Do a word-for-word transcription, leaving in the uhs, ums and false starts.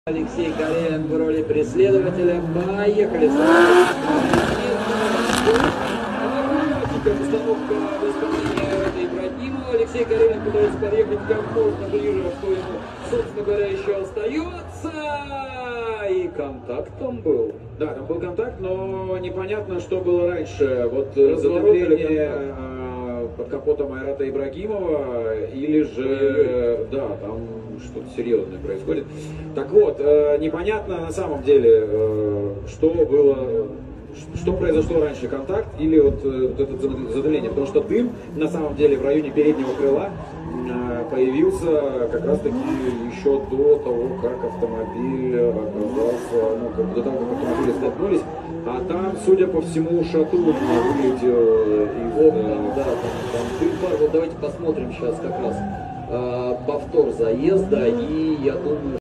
Алексей Карелин в роли преследователя. Поехали. Установка в исполнении Айрата Ибрагимова. Алексей Карелин пытается подъехать как можно ближе, что ему, собственно говоря, еще остается. И контакт там был. Да, там был контакт, но непонятно, что было раньше. Вот задымление под капотом Айрата Ибрагимова или же, да, там что-то серьезное происходит. Так вот, непонятно на самом деле, что было, что произошло раньше, контакт или вот, вот это задымление, потому что дым на самом деле в районе переднего крыла появился как раз таки еще до того, как автомобиль оказался, ну, как, до того, как автомобили столкнулись, а там, судя по всему, шатун выглядел из... Окна, да, там, там дым, пар. Вот давайте посмотрим сейчас как раз а, повтор заезда, и я думаю,